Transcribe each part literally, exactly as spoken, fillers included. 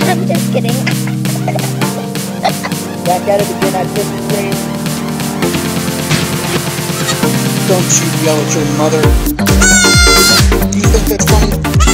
I'm just kidding. Back at it again at fifth grade. Don't you yell at your mother. Do you think that's funny?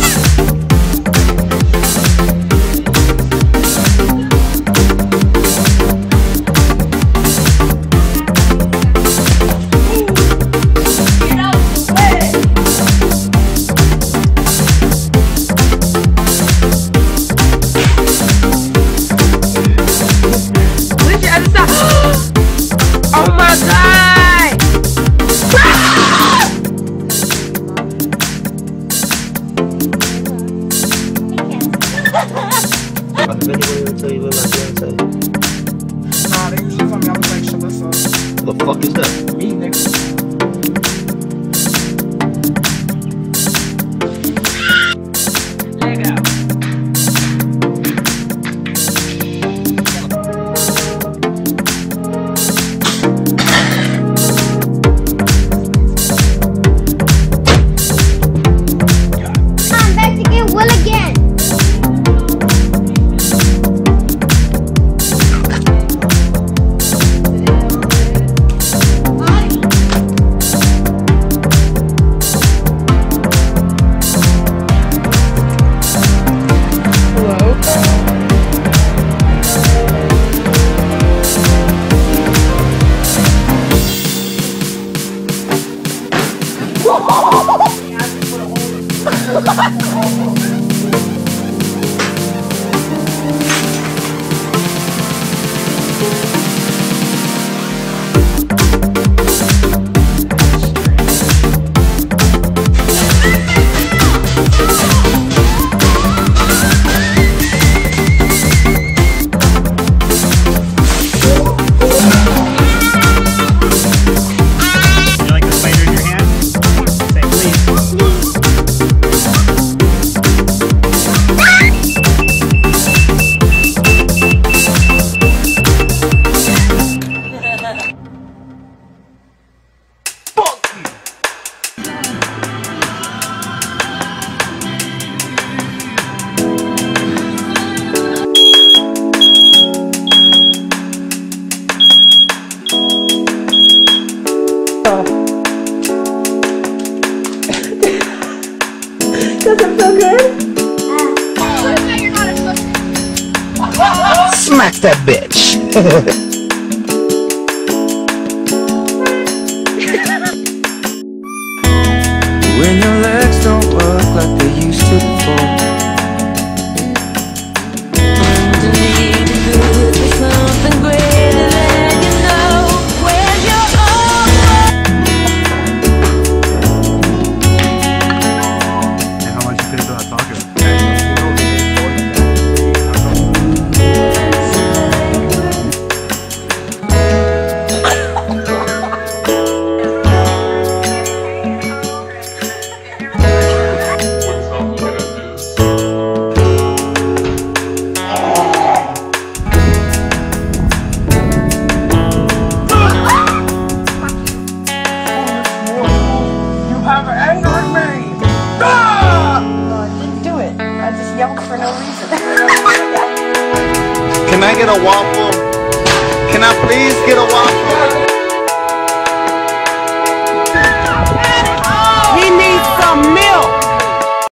Oh my God! But if anybody would tell you look like Beyonce. Nah, they usually tell me I look like Shalissa. The fuck is that? Me, nigga. Lego. I'm back to get Will again. Does it feel good? Smack that bitch! When your legs don't work like they used to before. Underneath the good, there's something greater than you know. Where's your own? And how much you pay for that taco? For no reason. Can I get a waffle? Can I please get a waffle? He needs some milk.